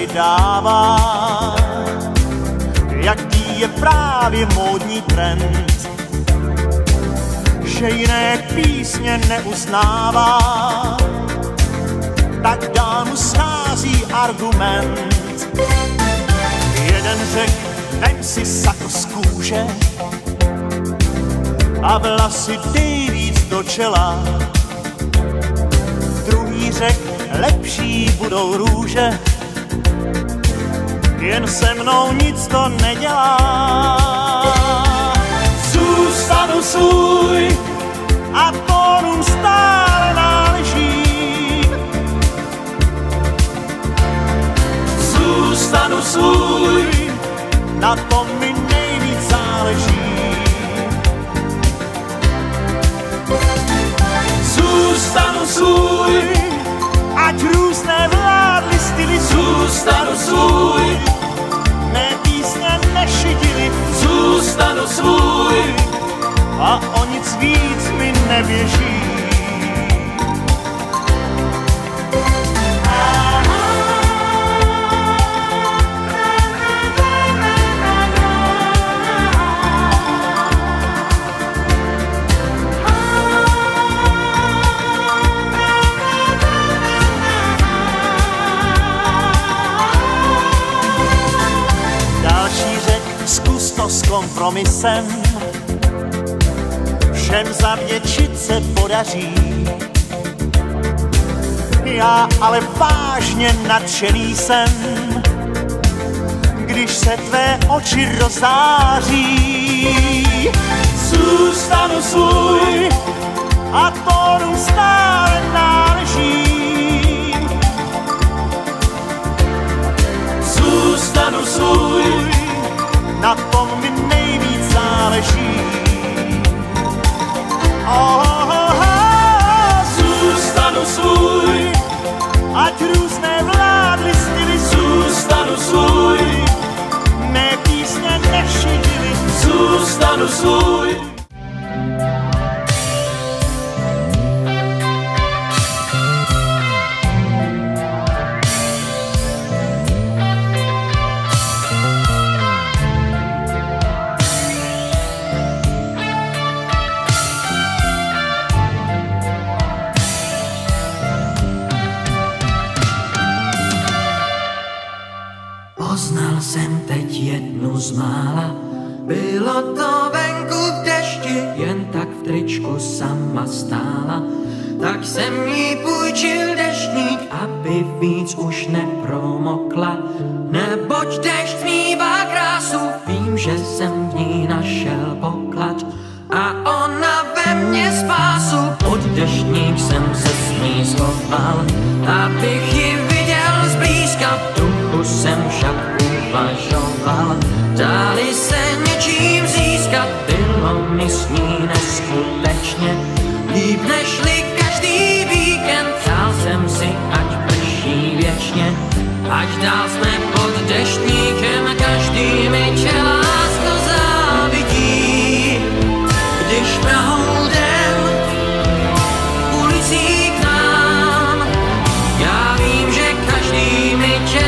vydává, jaký je právě módní trend, že jiné písně neuznává, tak dál mu schází argument. Jeden řek, vem si sako z kůže a vlasy dej víc do čela. Druhý řek, lepší budou růže, jen se mnou nic to nedělá. Zůstanu svůj a tónům stále náležím. Zůstanu svůj, na tom mi nejvíc záleží. Zůstanu svůj, ať různé vládly styly. Zůstanu svůj, mé písně nešidily. Zůstanu svůj a o nic víc mi neběží. S kompromisem všem zavděčit se podaří. Já ale vážně nadšený jsem, když se tvé oči rozáří. Zůstanu svůj a tónům stále náležím. Zůstanu svůj, na tom mi nejvíc záleží. Zůstanu svůj, ať různé vládly styly. Zůstanu svůj, mé písně nešidily. Zůstanu svůj. Poznal jsem teď jednu z mála, bylo to venku v dešti, jen tak v tričku sama stála. Tak jsem jí půjčil deštník, aby víc už nepromokla. Neboť dešť mívá krásu, vím, že jsem v ní našel poklad. A ona ve mně spásu, pod deštník jsem se s ní schoval, abych ji viděl zblízka. Jsem však uvažoval, dali se něčím získat, bylo mi s ní neskutečně líp nežli každý víkend. Přál jsem si, ať prší věčně, až dál jsme pod deštníkem, každý mi tě lásko závidí. Když proudem ulicí k nám, já vím, že každý mi tě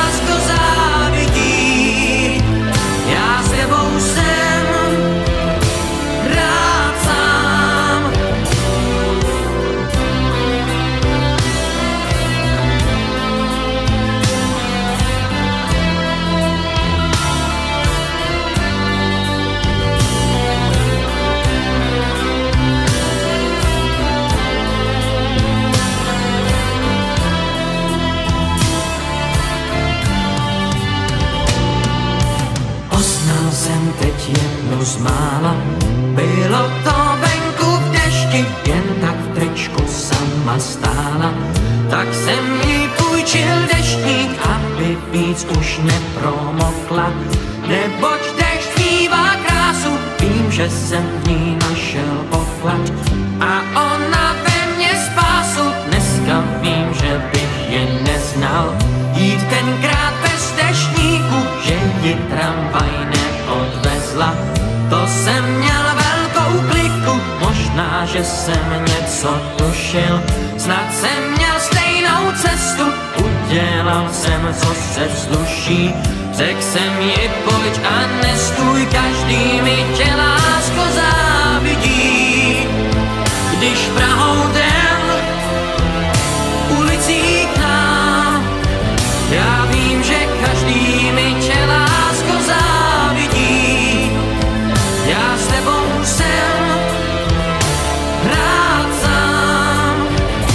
jednu z mála, bylo to venku v dešti, jen tak v tričku sama stála. Tak jsem jí půjčil deštník, aby víc už nepromokla. Neboť dešť mívá krásu, vím, že jsem v ní našel poklad. A ona ve mně spásu, dneska vím, že bych ji neznal. Jít tenkrát bez deštníku, že ji tramvaj neodvezla. To jsem měl velkou kliku, možná, že jsem něco tušil. Snad jsem měl stejnou cestu, dělal jsem, co se sluší. Řekl jsem ji pojď a nestůj, každý mi tě lásko závidí. Když Prahou jdem, ulicí k nám, já vím, že každý mi tě lásko závidí. Já s tebou jsem rád sám,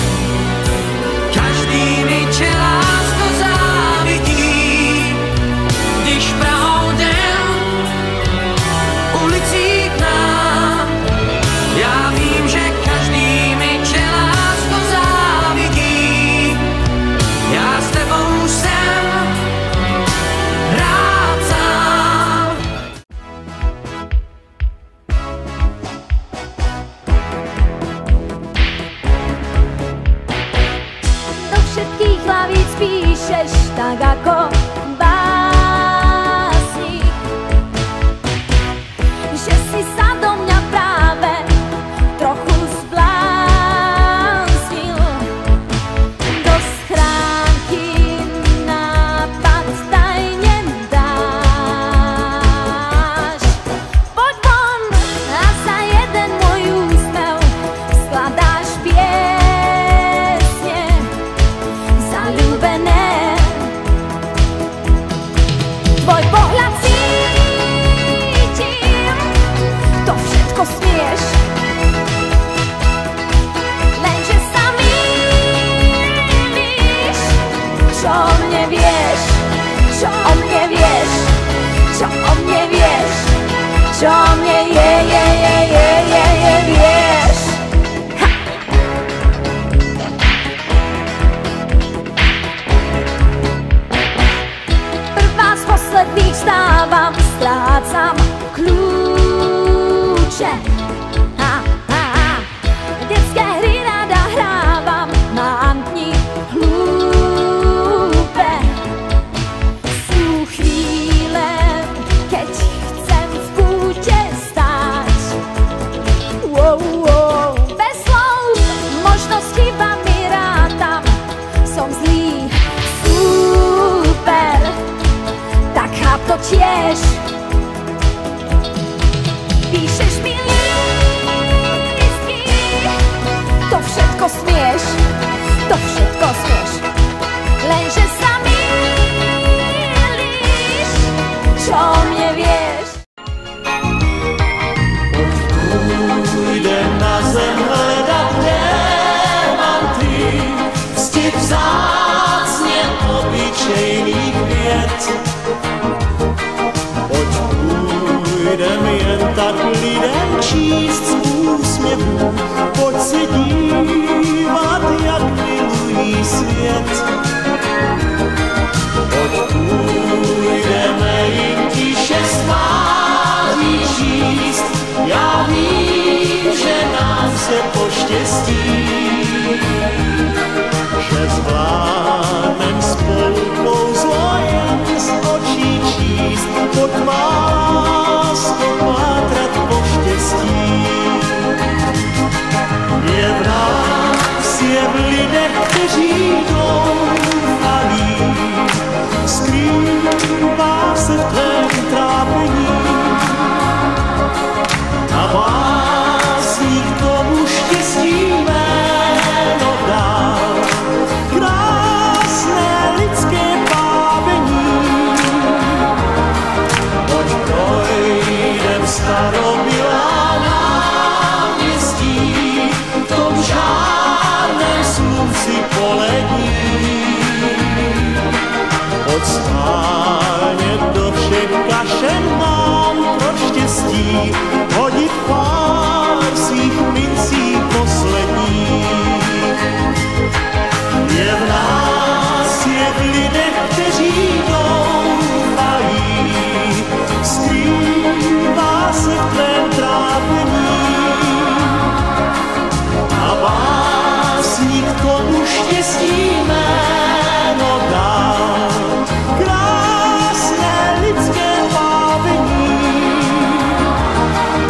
každý mi tě lásko závidí. Když Prahou jdem, ulicí k nám, já vím, že každý mi tě lásko závidí. Já s tebou jsem rád sám. Do všetkých hlavíc píšeš tak ako básnik, že si sa do mňa práve trochu zbláznil. Do schránky nápad tajne dáš. Poď von a za jeden môj úsmev skladáš piesne zaľúbené. Tvoj pohľad cítim, to všetko smieš, lenže sa mýliš. Čo o mne vieš, čo o mne vieš, čo o mne vieš, čo o mne vieš. Ha! Prvá z posledných stávam, strácam kľúče. Detské hry rada hrávam, mám dni hlúpe. Sú chvíle, keď chcem v kúte stáť. Bez slov, možno s chybami rátam, som zlý, super, tak cháp to tiež. Píšeš mi lístky, to všetko smieš, to všetko smieš, lenže sa mýliš. Čo o mne vieš? Půjdem na zem hledat diamanty, ctit vzácně obyčejných věc. Pojď půjdem jen tak lidem číst z úsměvů, pojď se dívat, jak milují svět. Pojď půjdeme jim tiše z tváří číst, já vím, že nám se poštěstí, že zvládnem spolu kouzlo jen z očí číst. Pojď má lásko pátrat po štěstí. Je v nás, je v lidech, kteří doufají, skrývá se v tvém trápení. A básník tomu štěstí jméno dal, krásné lidské bábení. Pojď projdem starobylá náměstí, v tom žádném slunci polední. Pojď schválně do všech kašen nám pro štěstí hodit pár svých mincí posledních. Je v nás, je v lidech, kteří doufají, skrývá se v tvém trápení. A básník tomu štěstí jméno dal, krásné lidské bábení.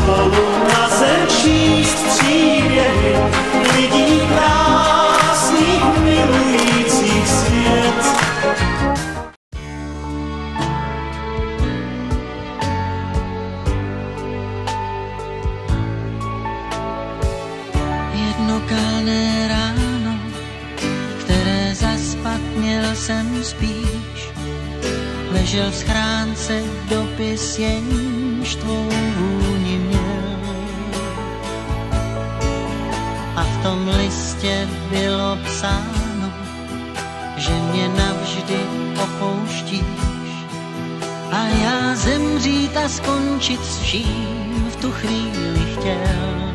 spolu na zem číst příběhy lidí krásných, milujících svět. Jedno kalné ráno, které zaspat měl jsem spíš, ležel v schránce dopis, jenž tvou vůni měl. A v tom listě bylo psáno, že mě navždy opouštíš a já zemřít a skončit s vším v tu chvíli chtěl.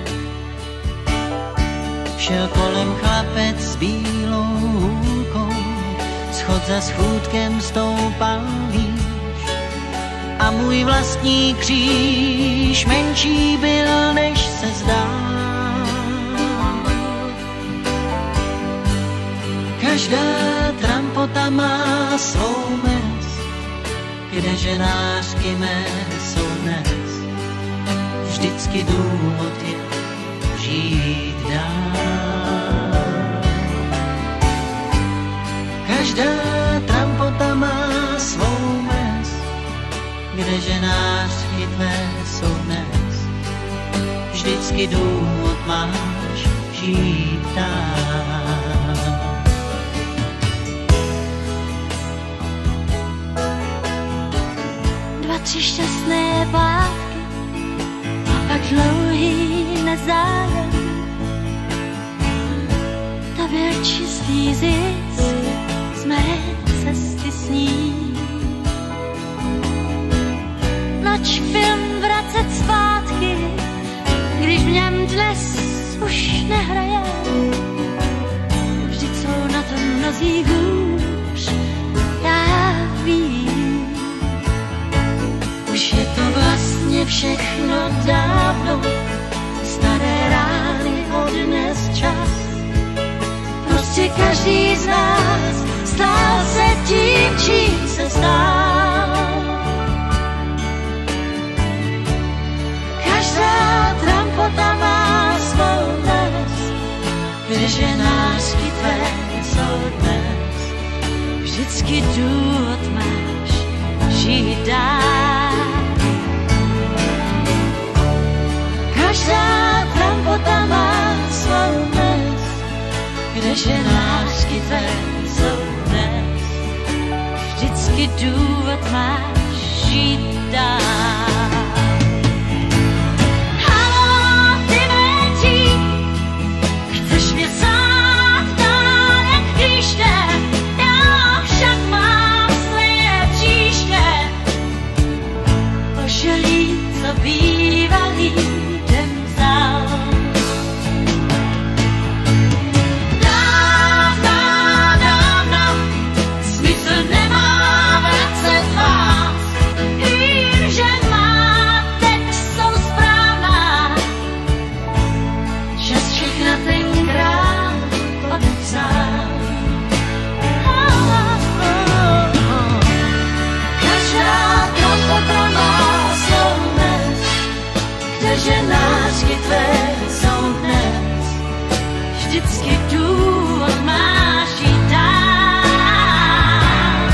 Šel kolem chlapec s bílou hůlkou, schod za schůdkem stoupal výš a můj vlastní kříž menší byl, než se zdá. Každá trampota má svou mez, kdeže nářky mé jsou dnes. Vždycky důvod je žít dál. Každá trampota má svou mez, kdeže nářky tvé jsou dnes. Vždycky důvod máš žít dál. 2, 3 šťastné pátky a pak dlouhý nezájem. To byl čistý zisk z mé cesty s ní. Noč film vracet zpátky, když v něm dnes už nehraje. Vždyť jsou na tom mnozí hůř, já vím. Už je to vlastně všechno dávno, staré rány odnes čas. Prostě každý z nás stal se tím, čím se stál. Každá trampota má svou dnes, kdeže nářky tvé jsou dnes. Vždycky důvod máš žít dál. Každá trampota má svou dnes, kdeže nářky tvé jsou dnes. Vždycky důvod máš žít dál. Haló, ty méčí, chceš mě sát dál jak klíště, já však mám své příště. Pošelí, co bývalý den vzal. Že nářky tvé jsou dnes, vždycky důvod máš jít dál.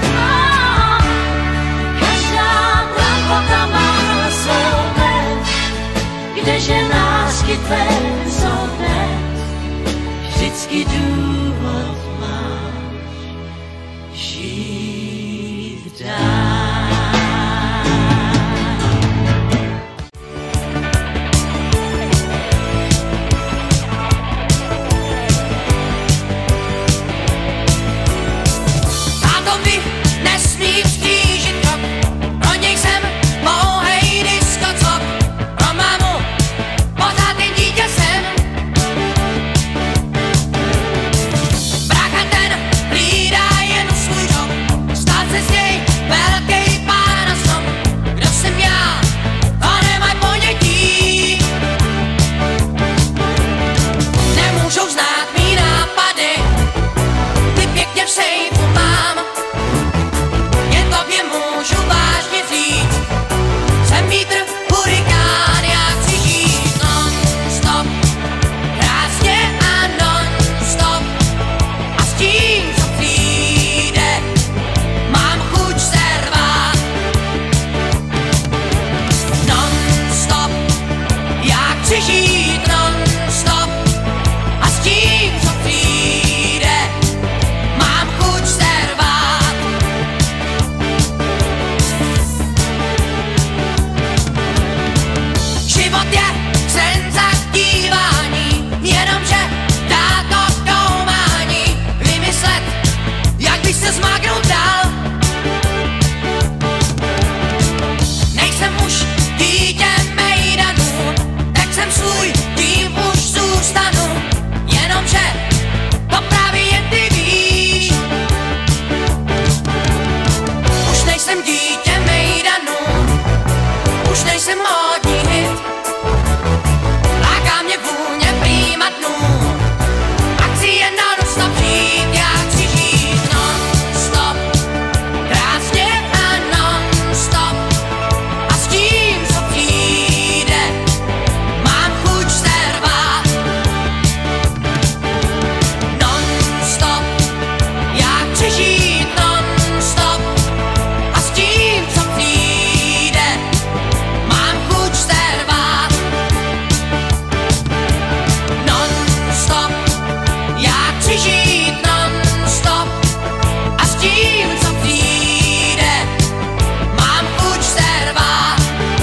Každá trampota má svou dnes, kdeže nářky tvé jsou dnes, vždycky důvod máš žít dál. chci žít non-stop a s tím, co přijde, mám chuť se rvát. Život je sen za dívání, jenomže dá to koumání, vymyslet, jak by se zmáknout dál. Nejsem už dítě mejdanů, tak jsem svůj tým už zůstanu, jenomže to právě jen ty víš. Už nejsem dítě mejdanů, už nejsem módní hit, láká mě vůně prýma dnů, a chci jen non-stop žít, já chci žít non-stop, krásně a non-stop, a s tím, co přijde, mám chuť se rvát. Non-stop, já chci žít non-stop, a s tím, co přijde, mám chuť se rvát. Non-stop, já chci žít non-stop, a s tím, co přijde, mám chuť se rvát.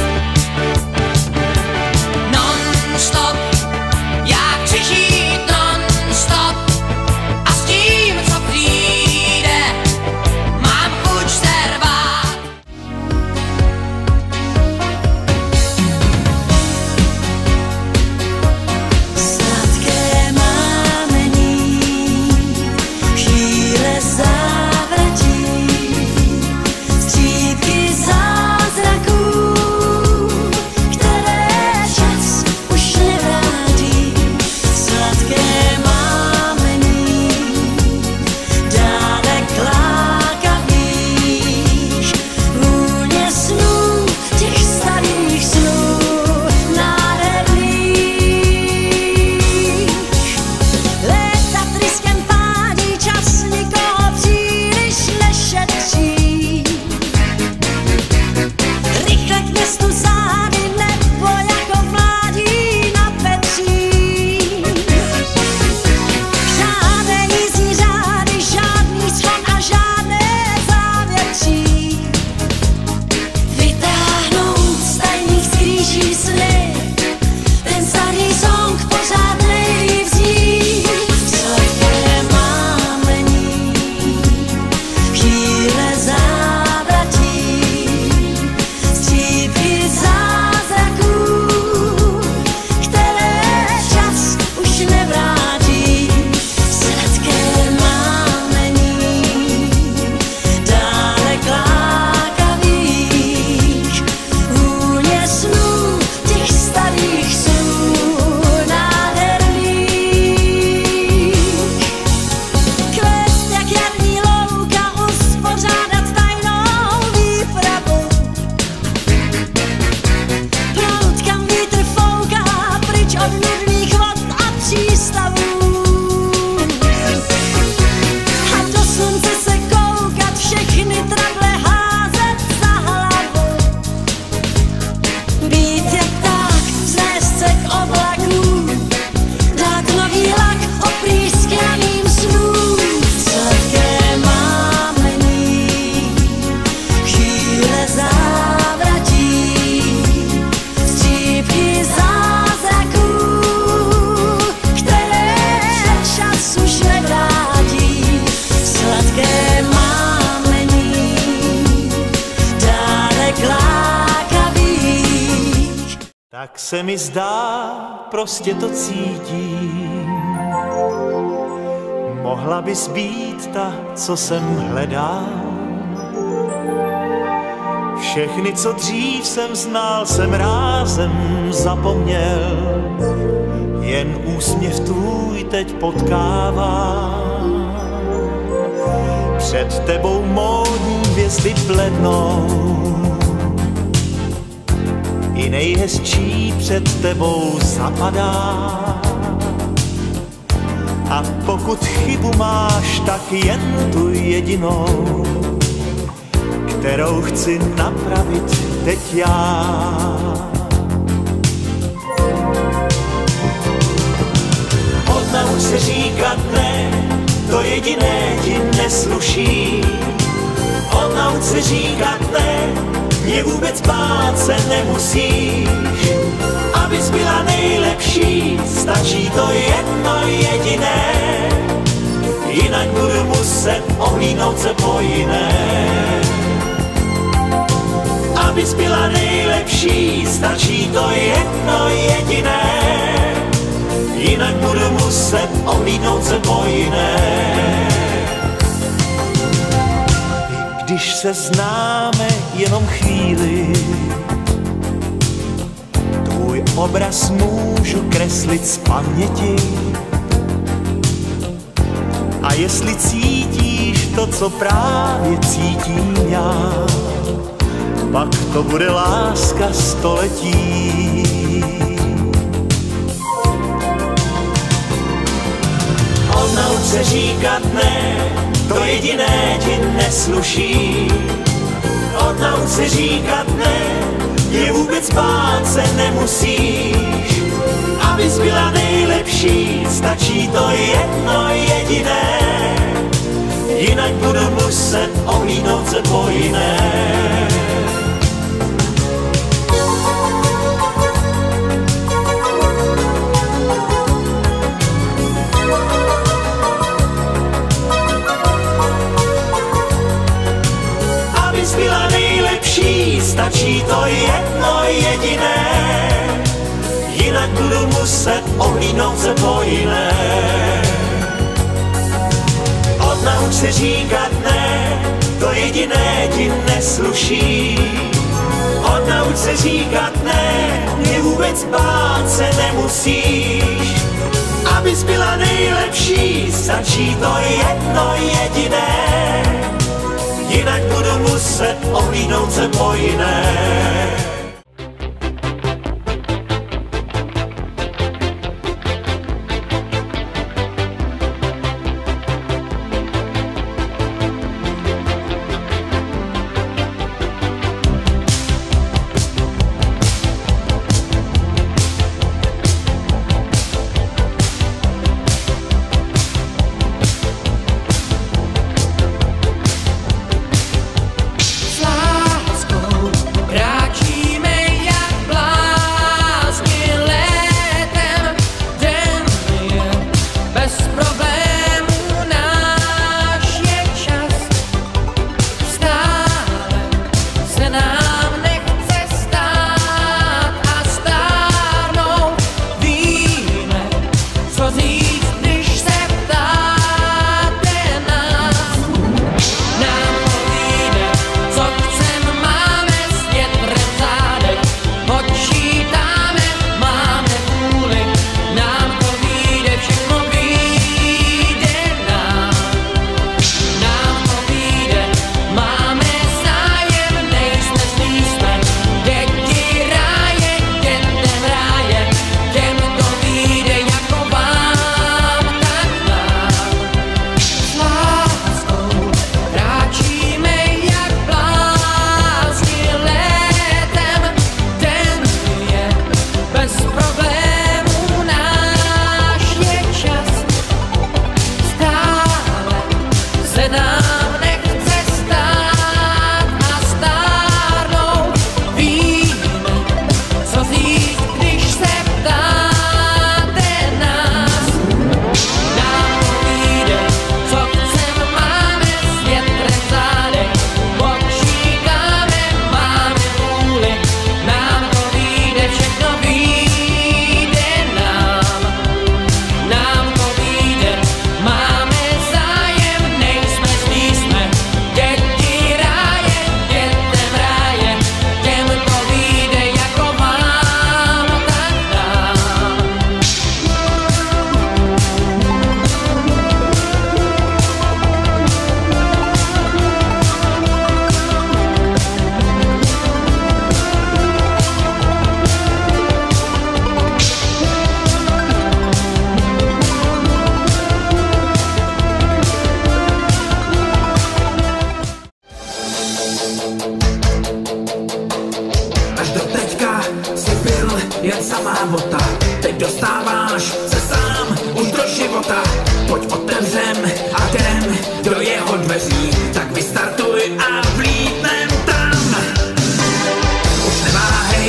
Non-stop, já chci žít non-stop, a s tím, co přijde, mám chuť se rvát. Sladké mámení, chvíle závratí, střípky zázraků, které čas už nevrátí. Sladké mámení, dálek láka víš, vůně snů, těch starých snů, nádherných. Léta tryskem pádí, čas nikoho příliš nešetří. Rychle k městu zády, nebo jako mládí na Petří. Žádné jízdní řády, žádný schod a žádné závětří. Vytáhnout z tajných skrýží sny, ten starý song pořád nejlíp zní. Sladké mámení, chvíle závratí, střípky zázraků, které čas už nevrátí. Sladké mámení, dálek láka víš, vůně snů, těch starých snů, nádherných. Kvést jak jarní louka, uspořádat tajnou výpravu. Proud, kam vítr fouká, pryč od nudných vod a přístavů. A do slunce se koukat, všechny tradle házet za hlavu. Být jak pták, vznést se k oblaku, dát nový lak oprýskraným snům. Sladké mámení, chvíle závratí, střípky zázraků, které čas už nevrátí. Sladké mámení, dálek láka víš. Tak se mi zdá, prostě to cítím. Mohla bys být ta, co jsem hledal. Všechny, co dřív jsem znal, jsem rázem zapomněl. Jen úsměv tvůj teď potkává. Před tebou módní hvězdy blednou, i nejhezčí před tebou zapadá. A pokud chybu máš, tak jen tu jedinou, kterou chci napravit teď já. nemusíš, abys byla nejlepší, stačí to jedno jediné, jinak budu muset ohlídnout se po jiné. Abys byla nejlepší, stačí to jedno jediné, jinak budu muset ohlídnout se po jiné. I když se známe jenom chvíli, tvůj obraz můžu kreslit z paměti. A jestli cítíš to, co právě cítím já, pak to bude láska století. Odnauč se říkat ne, to jediné ti nesluší. Odnauč se říkat ne, je vůbec bát se nemusíš. Abys byla nejlepší, stačí to jedno jediné, jinak budu muset ohlídnout se po jiné. Abys byla nejlepší, stačí to jedno jediné, jinak budu muset ohlídnout se po jiné. Odnauč se říkat ne, to jediné ti nesluší. Odnauč se říkat ne, mě vůbec bát se nemusíš. Abys byla nejlepší, stačí to jedno jediné, jinak budu muset ohlídnout se po jiné. dveří, tak vystartuj a vlítnem tam. Už neváhej,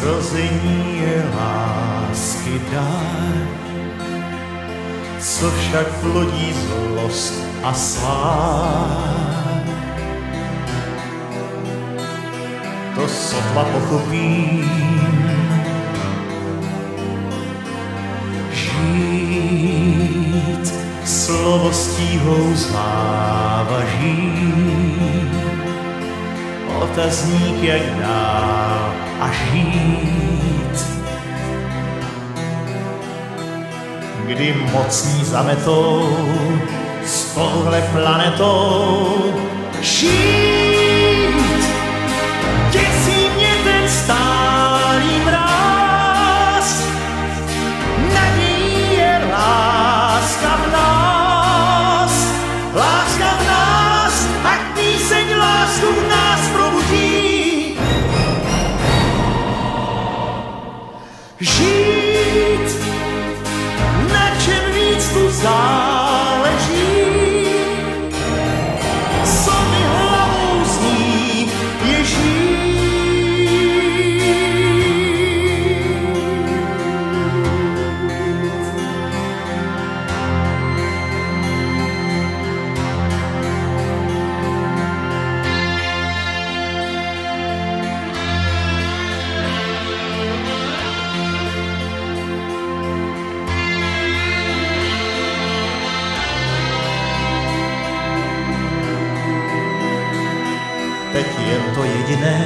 Zrození je lásky dár, co však plodí zlost a svár. To sotva pochopím, žít slovo stíhou zlávaží, otazník jak dál a žít. Kdy mocní zametou s touhle planetou žít. Děsí mě ten stálý mráz, nadějí je láska v nás, ať píseň lásku v nás probudí. Žít, na čem víc tu záleží, co mi hlavou zní, je žít. Teď jen to jediné,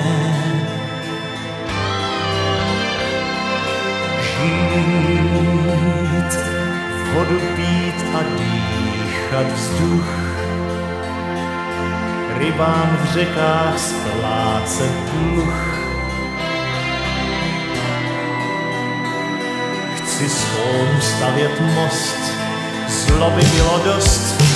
žít, vodu pít a dýchat vzduch, rybám v řekách splácet dluh. Chci z chónu stavět most, zloby bylo dost,